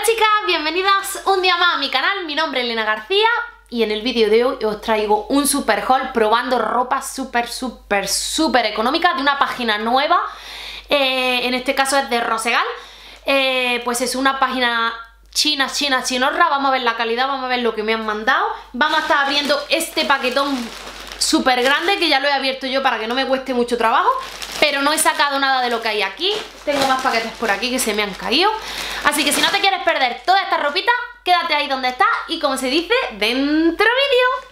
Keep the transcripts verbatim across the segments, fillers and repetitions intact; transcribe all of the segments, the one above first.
Hola chicas, bienvenidas un día más a mi canal. Mi nombre es Elena García y en el vídeo de hoy os traigo un super haul probando ropa súper, súper, súper económica de una página nueva. Eh, en este caso es de Rosegal. Eh, pues es una página china, china, chinorra. Vamos a ver la calidad, vamos a ver lo que me han mandado. Vamos a estar abriendo este paquetón súper grande que ya lo he abierto yo para que no me cueste mucho trabajo, pero no he sacado nada de lo que hay aquí. Tengo más paquetes por aquí que se me han caído, así que si no te quieres perder toda esta ropita, quédate ahí donde está y, como se dice, dentro vídeo.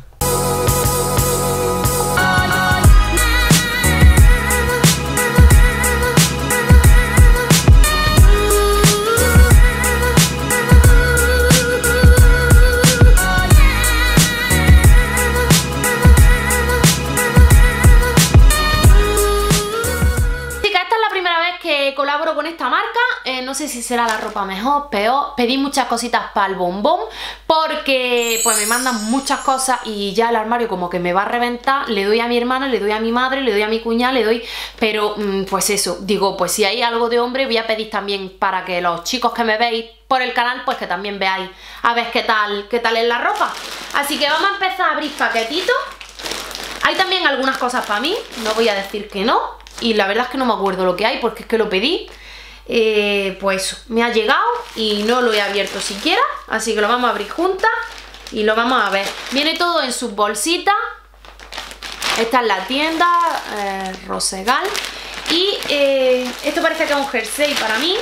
Colaboro con esta marca, eh, no sé si será la ropa mejor, peor. Pedí muchas cositas para el bombón porque pues me mandan muchas cosas y ya el armario como que me va a reventar. Le doy a mi hermana, le doy a mi madre, le doy a mi cuñada, le doy, pero mmm, pues eso, digo, pues si hay algo de hombre voy a pedir también para que los chicos que me veis por el canal pues que también veáis a ver qué tal, qué tal es la ropa. Así que vamos a empezar a abrir paquetitos. Hay también algunas cosas para mí, no voy a decir que no. Y la verdad es que no me acuerdo lo que hay porque es que lo pedí. Eh, pues me ha llegado y no lo he abierto siquiera. Así que lo vamos a abrir juntas y lo vamos a ver. Viene todo en sus bolsitas. Esta es la tienda, eh, Rosegal. Y eh, esto parece que es un jersey para mí.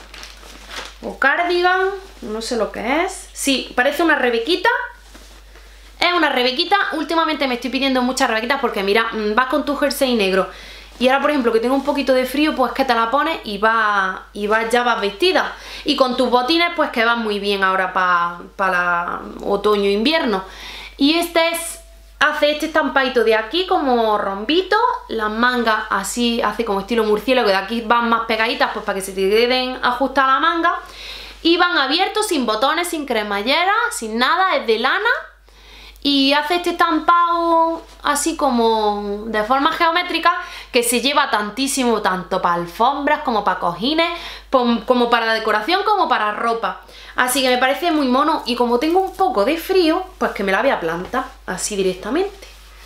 O cardigan, no sé lo que es. Sí, parece una rebequita. Es una rebequita. Últimamente me estoy pidiendo muchas rebequitas porque mira, vas con tu jersey negro. Y ahora, por ejemplo, que tengo un poquito de frío, pues que te la pones y va, y va, ya vas vestida. Y con tus botines, pues que van muy bien ahora para pa otoño e invierno. Y este es, hace este estampadito de aquí como rombito. Las mangas así, hace como estilo murciélago, que de aquí van más pegaditas, pues para que se te queden ajustadas la manga. Y van abiertos, sin botones, sin cremallera, sin nada, es de lana. Y hace este estampado así como de forma geométrica que se lleva tantísimo, tanto para alfombras como para cojines, como para decoración, como para ropa. Así que me parece muy mono y como tengo un poco de frío, pues que me la voy a plantar así directamente.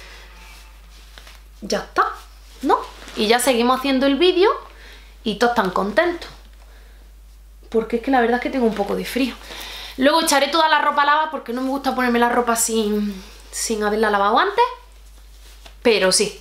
Ya está, ¿no? Y ya seguimos haciendo el vídeo y todos están contentos. Porque es que la verdad es que tengo un poco de frío. Luego echaré toda la ropa a lavar porque no me gusta ponerme la ropa sin, sin haberla lavado antes. Pero sí.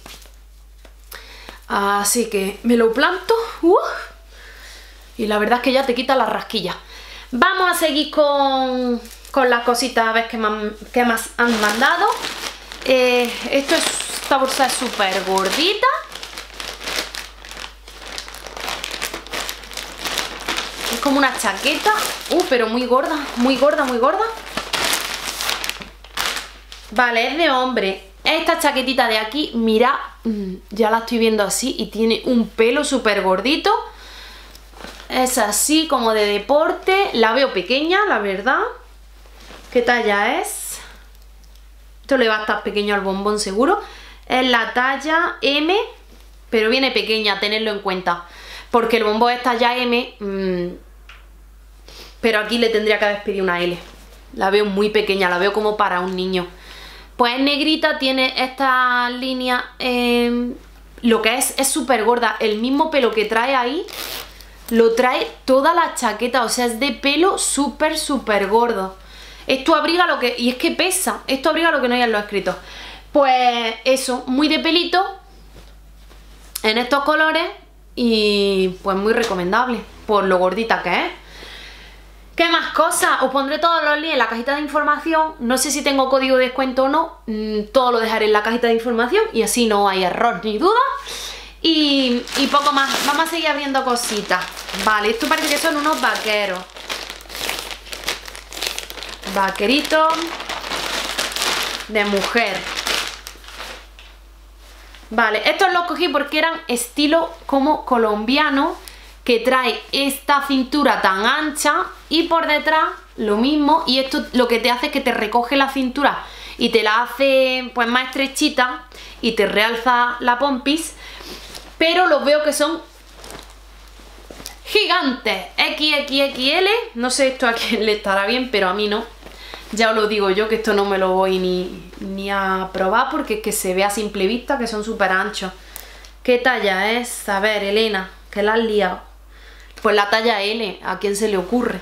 Así que me lo planto. Uh, y la verdad es que ya te quita la rasquilla. Vamos a seguir con, con las cositas a ver qué más, qué más han mandado. Eh, esto es, esta bolsa es súper gordita. Es como una chaqueta, uh, pero muy gorda, muy gorda, muy gorda. Vale, es de hombre. Esta chaquetita de aquí, mira, ya la estoy viendo así y tiene un pelo súper gordito. Es así como de deporte. La veo pequeña, la verdad. ¿Qué talla es? Esto le va a estar pequeño al bombón seguro. Es la talla M, pero viene pequeña, tenedlo en cuenta. Porque el bombón es talla M, mmm, pero aquí le tendría que haber pedido una L. La veo muy pequeña, la veo como para un niño. Pues es negrita, tiene esta línea, eh, lo que es, es súper gorda. El mismo pelo que trae ahí, lo trae toda la chaqueta, o sea, es de pelo súper, súper gordo. Esto abriga lo que, y es que pesa, esto abriga lo que no hay en los escritos. Pues eso, muy de pelito, en estos colores. Y pues muy recomendable por lo gordita que es. ¿Qué más cosas? Os pondré todos los links en la cajita de información. No sé si tengo código de descuento o no. Todo lo dejaré en la cajita de información y así no hay error ni duda. Y, y poco más. Vamos a seguir abriendo cositas. Vale, esto parece que son unos vaqueros. Vaqueritos de mujer. Vale, estos los cogí porque eran estilo como colombiano, que trae esta cintura tan ancha y por detrás lo mismo, y esto lo que te hace es que te recoge la cintura y te la hace pues más estrechita y te realza la pompis, pero los veo que son gigantes, equis equis equis ele. No sé esto a quién le estará bien, pero a mí no. Ya os lo digo yo, que esto no me lo voy ni, ni a probar, porque es que se ve a simple vista que son súper anchos. ¿Qué talla es? A ver, Elena, que la has liado. Pues la talla ele, ¿a quién se le ocurre?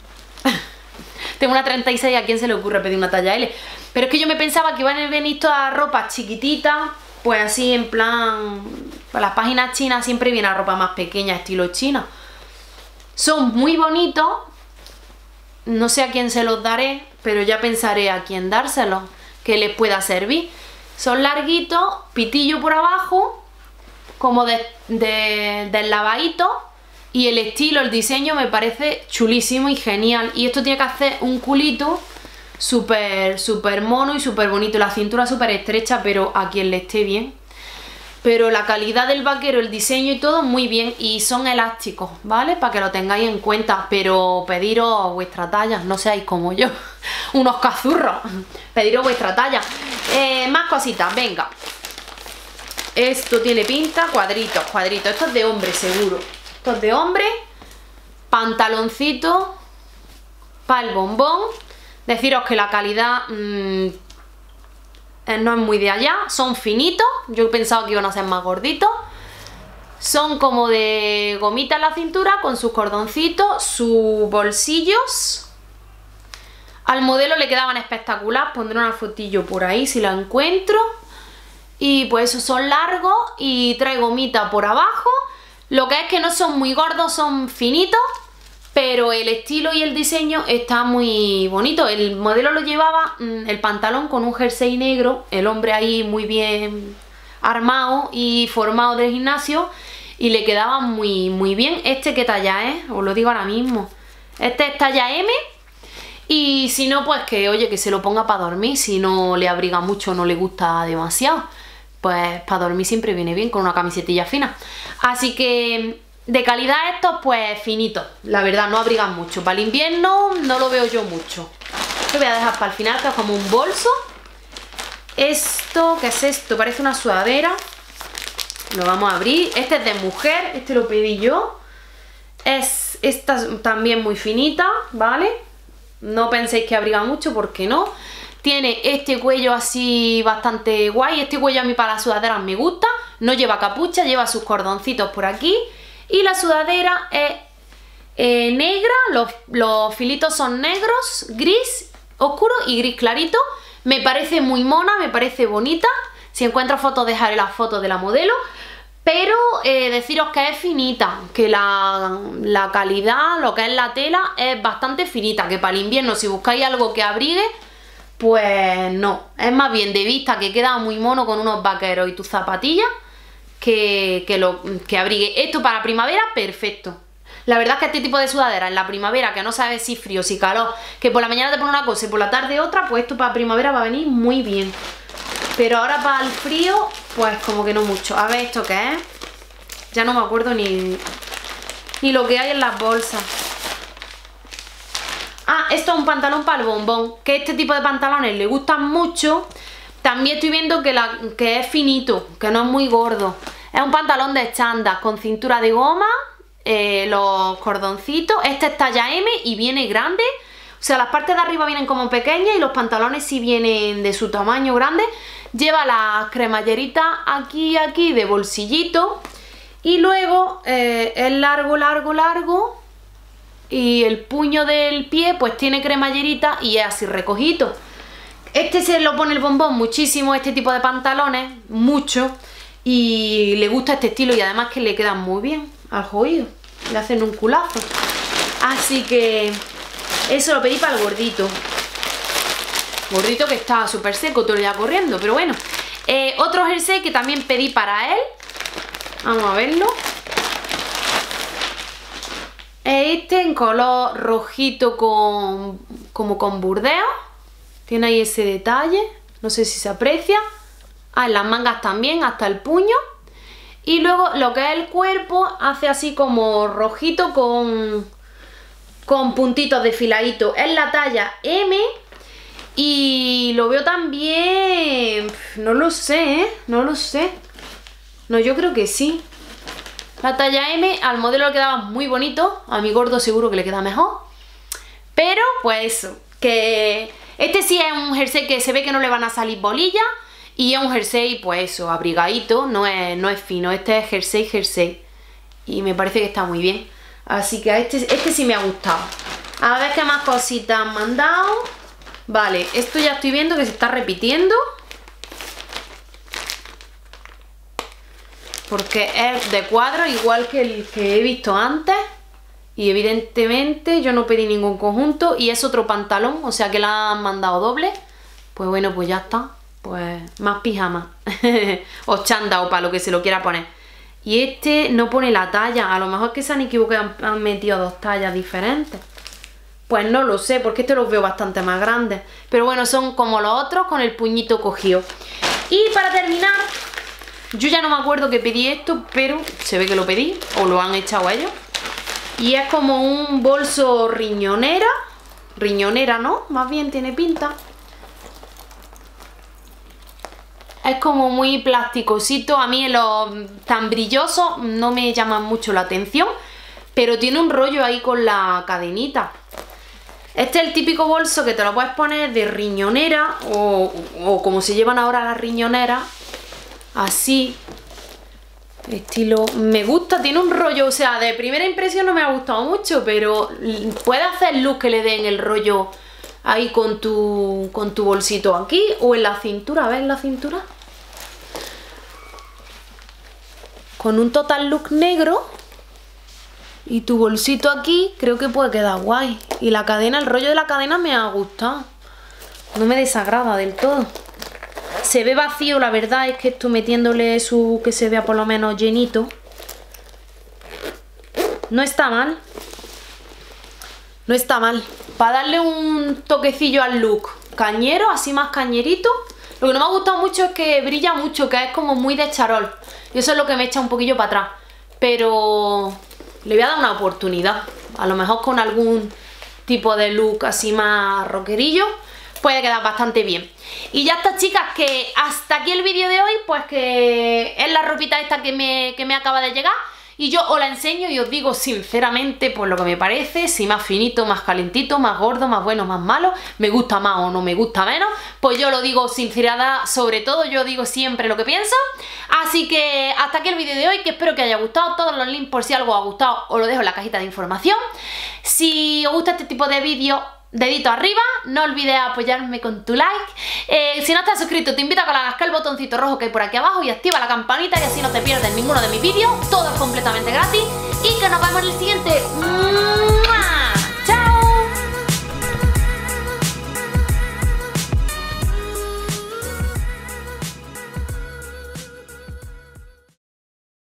Tengo una treinta y seis, ¿a quién se le ocurre pedir una talla ele? Pero es que yo me pensaba que iban a venir todas ropas chiquititas, pues así en plan... Para las páginas chinas siempre viene la ropa más pequeña, estilo china. Son muy bonitos, no sé a quién se los daré, pero ya pensaré a quién dárselos, que les pueda servir. Son larguitos, pitillo por abajo, como de, de, del lavadito, y el estilo, el diseño me parece chulísimo y genial. Y esto tiene que hacer un culito súper, súper mono y súper bonito. La cintura súper estrecha, pero a quien le esté bien. Pero la calidad del vaquero, el diseño y todo muy bien. Y son elásticos, ¿vale? Para que lo tengáis en cuenta. Pero pediros vuestra talla, no seáis como yo, unos cazurros. Pediros vuestra talla. eh, Más cositas, venga. Esto tiene pinta, cuadritos, cuadritos. Esto es de hombre seguro. Esto es de hombre. Pantaloncito para el bombón. Deciros que la calidad... Mmm, no es muy de allá, son finitos. Yo pensaba que iban a ser más gorditos. Son como de gomita en la cintura, con sus cordoncitos, sus bolsillos. Al modelo le quedaban espectacular. Pondré una fotillo por ahí si la encuentro. Y pues esos son largos y trae gomita por abajo. Lo que es que no son muy gordos, son finitos, pero el estilo y el diseño está muy bonito. El modelo lo llevaba mmm, el pantalón con un jersey negro, el hombre ahí muy bien armado y formado del gimnasio, y le quedaba muy, muy bien. Este, ¿qué talla es? Os lo digo ahora mismo. Este es talla eme, y si no, pues que, oye, que se lo ponga para dormir, si no le abriga mucho, no le gusta demasiado. Pues para dormir siempre viene bien con una camisetilla fina. Así que... de calidad estos, pues finitos, la verdad, no abrigan mucho. Para el invierno no lo veo yo mucho. Lo voy a dejar para el final, que es como un bolso. Esto, ¿qué es esto? Parece una sudadera. Lo vamos a abrir. Este es de mujer, este lo pedí yo. Es esta también muy finita, ¿vale? No penséis que abriga mucho, porque no. Tiene este cuello así bastante guay. Este cuello a mí para las sudaderas me gusta. No lleva capucha, lleva sus cordoncitos por aquí. Y la sudadera es eh, negra, los, los filitos son negros, gris oscuro y gris clarito. Me parece muy mona, me parece bonita. Si encuentro fotos dejaré las fotos de la modelo. Pero eh, deciros que es finita, que la, la calidad, lo que es la tela, es bastante finita. Que para el invierno, si buscáis algo que abrigue, pues no. Es más bien de vista, que queda muy mono con unos vaqueros y tus zapatillas. Que, que, lo, que abrigue. Esto para primavera, perfecto. La verdad es que este tipo de sudadera en la primavera, que no sabes si frío, si calor, que por la mañana te pone una cosa y por la tarde otra, pues esto para primavera va a venir muy bien. Pero ahora para el frío, pues como que no mucho. A ver, ¿esto qué es? Ya no me acuerdo ni, ni lo que hay en las bolsas. Ah, esto es un pantalón para el bombón. Que este tipo de pantalones le gustan mucho. También estoy viendo que, la, que es finito, que no es muy gordo. Es un pantalón de chándal con cintura de goma, eh, los cordoncitos. Este es talla eme y viene grande. O sea, las partes de arriba vienen como pequeñas y los pantalones sí vienen de su tamaño grande. Lleva las cremalleritas aquí y aquí de bolsillito. Y luego eh, es largo, largo, largo. Y el puño del pie pues tiene cremallerita y es así recogido. Este se lo pone el bombón muchísimo, este tipo de pantalones, mucho. Y le gusta este estilo y además que le quedan muy bien al joído. Le hacen un culazo. Así que eso lo pedí para el gordito. Gordito que está súper seco todo el día corriendo, pero bueno. Eh, otro jersey que también pedí para él. Vamos a verlo. Este en color rojito con como con burdeo. Tiene ahí ese detalle, no sé si se aprecia. Ah, en las mangas también, hasta el puño. Y luego lo que es el cuerpo hace así como rojito con, con puntitos de filadito. Es la talla eme y lo veo también... No lo sé, ¿eh? No lo sé. No, yo creo que sí. la talla eme, al modelo le quedaba muy bonito, a mi gordo seguro que le queda mejor. Pero pues eso, que este sí es un jersey que se ve que no le van a salir bolillas y es un jersey pues eso, abrigadito, no es, no es fino, este es jersey, jersey y me parece que está muy bien. Así que a este, este sí me ha gustado. A ver qué más cositas me han dado. Vale, esto ya estoy viendo que se está repitiendo. Porque es de cuadro igual que el que he visto antes. Y evidentemente yo no pedí ningún conjunto. Y es otro pantalón, o sea que la han mandado doble. Pues bueno, pues ya está. Pues más pijama. O chándal o para lo que se lo quiera poner. Y este no pone la talla. A lo mejor es que se han equivocado, han, han metido dos tallas diferentes. Pues no lo sé, porque este los veo bastante más grandes. Pero bueno, son como los otros con el puñito cogido. Y para terminar, yo ya no me acuerdo que pedí esto, pero se ve que lo pedí, o lo han echado ellos. Y es como un bolso riñonera. Riñonera, ¿no? Más bien tiene pinta. Es como muy plasticosito. A mí los tan brillosos no me llaman mucho la atención. Pero tiene un rollo ahí con la cadenita. Este es el típico bolso que te lo puedes poner de riñonera. O, o como se llevan ahora las riñoneras. Así. Estilo, me gusta, tiene un rollo, o sea, de primera impresión no me ha gustado mucho, pero puede hacer look que le den el rollo ahí con tu, con tu bolsito aquí o en la cintura, ¿ves la cintura? Con un total look negro y tu bolsito aquí, creo que puede quedar guay. Y la cadena, el rollo de la cadena me ha gustado, no me desagrada del todo. Se ve vacío, la verdad es que esto metiéndole su... que se vea por lo menos llenito. No está mal. No está mal. Para darle un toquecillo al look cañero, así más cañerito. Lo que no me ha gustado mucho es que brilla mucho, que es como muy de charol. Y eso es lo que me echa un poquillo para atrás. Pero le voy a dar una oportunidad. A lo mejor con algún tipo de look así más rockerillo puede quedar bastante bien. Y ya está, chicas, que hasta aquí el vídeo de hoy, pues que es la ropita esta que me, que me acaba de llegar. Y yo os la enseño y os digo sinceramente pues lo que me parece, si más finito, más calentito, más gordo, más bueno, más malo, me gusta más o no me gusta menos, pues yo lo digo sinceridad, sobre todo yo digo siempre lo que pienso. Así que hasta aquí el vídeo de hoy, que espero que haya gustado. Todos los links, por si algo os ha gustado, os lo dejo en la cajita de información. Si os gusta este tipo de vídeos, dedito arriba, no olvides apoyarme con tu like. Eh, si no estás suscrito, te invito a que le hagas el botoncito rojo que hay por aquí abajo y activa la campanita, y así no te pierdes ninguno de mis vídeos. Todo es completamente gratis y que nos vemos en el siguiente.